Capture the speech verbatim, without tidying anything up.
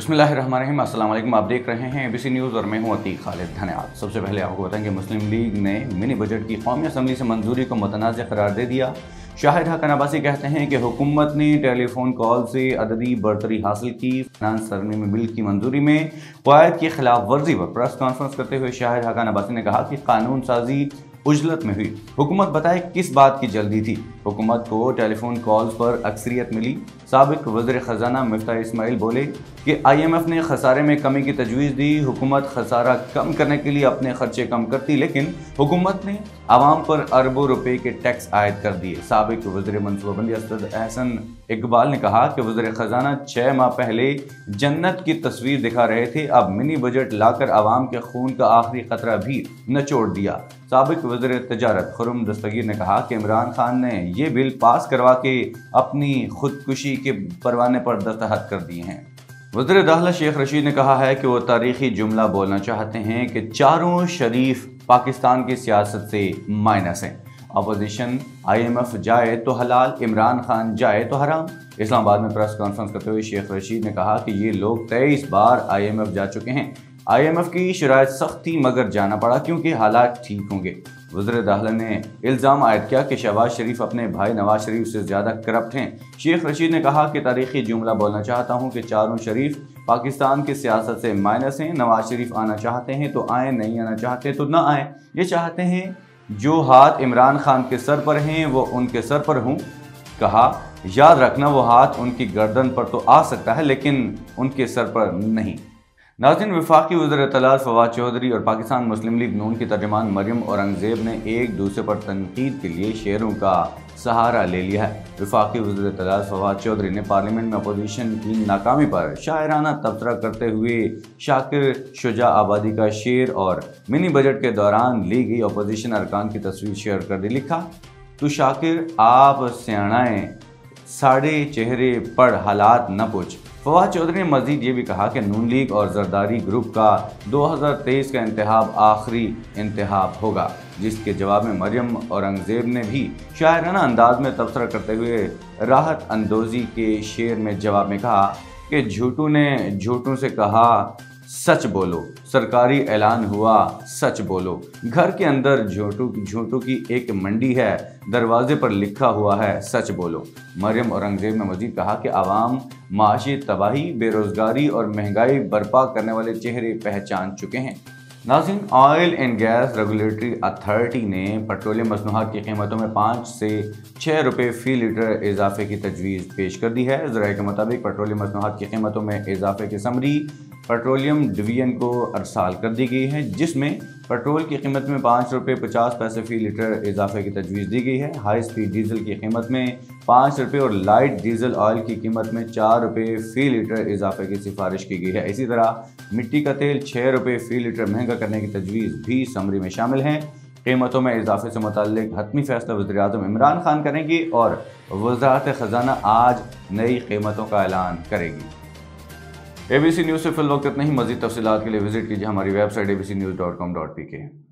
बिस्मिल्लाहिर्रहमानिर्रहीम। अस्सलाम वालेकुम। आप देख रहे हैं एबीसी न्यूज़ और मैं हूं अतीक खालिद धन्यवाद। सबसे पहले आपको बताएं कि मुस्लिम लीग ने मिनी बजट की कौमी असम्बली से मंजूरी को मुतनाज़ करार दे दिया। शाहिद हसन अब्बासी कहते हैं कि हुकूमत ने टेलीफोन कॉल से अददी बरतरी हासिल की। फाइनेंस तरमीमी बिल की मंजूरी में क़वायद की खिलाफ वर्जी पर प्रेस कॉन्फ्रेंस करते हुए शाहिद हसन अब्बासी ने कहा कि कानून साजी उजलत में हुई। हुकूमत बताए किस बात की जल्दी थी। हुकूमत को टेलीफोन कॉल्स पर अक्सरियत मिली। साबिक वज़ीर ख़जाना मिफ्ताह इस्माइल बोले कि आई एम एफ ने खसारे में कमी की तजवीज़ दी। हुकूमत खसारा कम करने के लिए अपने खर्चे कम करती, लेकिन हुकूमत ने आवाम पर अरबों रुपए के टैक्स आयद कर दिए। साबिक वज़ीर मनसूबाबंदी असद एहसन इकबाल ने कहा कि वज़ीर ख़जाना छः माह पहले जन्नत की तस्वीर दिखा रहे थे, अब मिनी बजट लाकर आवाम के खून का आखिरी खतरा भी नचोड़ दिया। साबिक वज़ीर तजारत खुर्रम दस्तगीर ने कहा कि इमरान खान ने ये बिल पास करवा के अपनी खुदकुशी के परवाने पर दस्तखत कर दिए हैं। वज़ीर दाखिला शेख रशीद ने कहा है कि वो तारीखी जुमला बोलना चाहते हैं कि चारों शरीफ पाकिस्तान की सियासत से माइनस हैं। अपोजिशन आई एम एफ जाए तो हलाल, इमरान खान जाए तो हराम। इस्लामाबाद में प्रेस कॉन्फ्रेंस करते हुए शेख रशीद ने कहा कि ये लोग तेईस बार आई एम एफ जा चुके हैं। आई एम एफ की शराइत सख्त थी मगर जाना पड़ा क्योंकि हालात ठीक होंगे। वज़ीर दाखिला ने इल्ज़ाम आयद किया कि शहबाज शरीफ अपने भाई नवाज शरीफ से ज़्यादा करप्ट हैं। शेख रशीद ने कहा कि तारीखी जुमला बोलना चाहता हूँ कि चारों शरीफ पाकिस्तान की सियासत से माइनस हैं। नवाज शरीफ आना चाहते हैं तो आए, नहीं आना चाहते तो ना आए। ये चाहते हैं जो हाथ इमरान खान के सर पर हैं वो उनके सर पर हों। कहा याद रखना वो हाथ उनकी गर्दन पर तो आ सकता है लेकिन उनके सर पर नहीं। नाज़रीन, वफाकी वज़ीर इत्तलात फवाद चौधरी और पाकिस्तान मुस्लिम लीग नून की तर्जुमान मरियम औरंगज़ेब ने एक दूसरे पर तनकीद के लिए शेरों का सहारा ले लिया है। वफाकी वज़ीर इत्तलात फवाद चौधरी ने पार्लियामेंट में अपोजिशन की नाकामी पर शायराना तबसरा करते हुए शाकिर शुजा आबादी का शेर और मिनी बजट के दौरान ली गई अपोजिशन अरकान की तस्वीर शेयर कर दी। लिखा, तो शाकिर आप स्याणाएँ साढ़े चेहरे पढ़ हालात न पूछ। फवाद चौधरी ने मजीद ये भी कहा कि नून लीग और जरदारी ग्रुप का दो हज़ार तेईस का इंतखाब आखिरी इंतखाब होगा, जिसके जवाब में मरियम औरंगज़ेब ने भी शायराना अंदाज में तबसरा करते हुए राहत अंदोज़ी के शेर में जवाब में कहा कि झूठू ने झूठों से कहा सच बोलो, सरकारी ऐलान हुआ सच बोलो। घर के अंदर झूठू झूठू की एक मंडी है, दरवाजे पर लिखा हुआ है सच बोलो। मरियम औरंगज़ेब ने मजीद कहा कि आवाम माशी तबाही, बेरोज़गारी और महंगाई बर्पा करने वाले चेहरे पहचान चुके हैं। नाज़रीन, oil and gas regulatory authority ने पेट्रोलियम मसनूआत की कीमतों में पाँच से छः रुपये फ़ी लीटर इजाफे की तजवीज़ पेश कर दी है। ज़राए के मुताबिक पेट्रोलियम मसनूआत की कीमतों में इजाफे की समरी पेट्रोलियम डिवीजन को अरसाल कर दी गई है, जिसमें पेट्रोल की कीमत में पाँच रुपये पचास पैसे फ़ी लीटर इजाफे की तजवीज़ दी गई है। हाई स्पीड डीजल की कीमत में पाँच रुपये और लाइट डीजल ऑयल की कीमत में चार रुपये फ़ी लीटर इजाफे की सिफारिश की गई है। इसी तरह मिट्टी का तेल छः रुपये फ़ी लीटर महंगा करने की तजवीज़ भी समरी में शामिल हैं। कीमतों में इजाफे से मुताल्लिक हतमी फैसला वज़ीर-ए-आज़म इमरान खान करेंगे और वज़ारत ख़जाना आज नई कीमतों का ऐलान करेगी। एबीसी न्यूज़ से फिल वक्त इतना ही। मज़ीद तफ़सीलात के लिए विजिट कीजिए हमारी website A B C news dot com dot P के।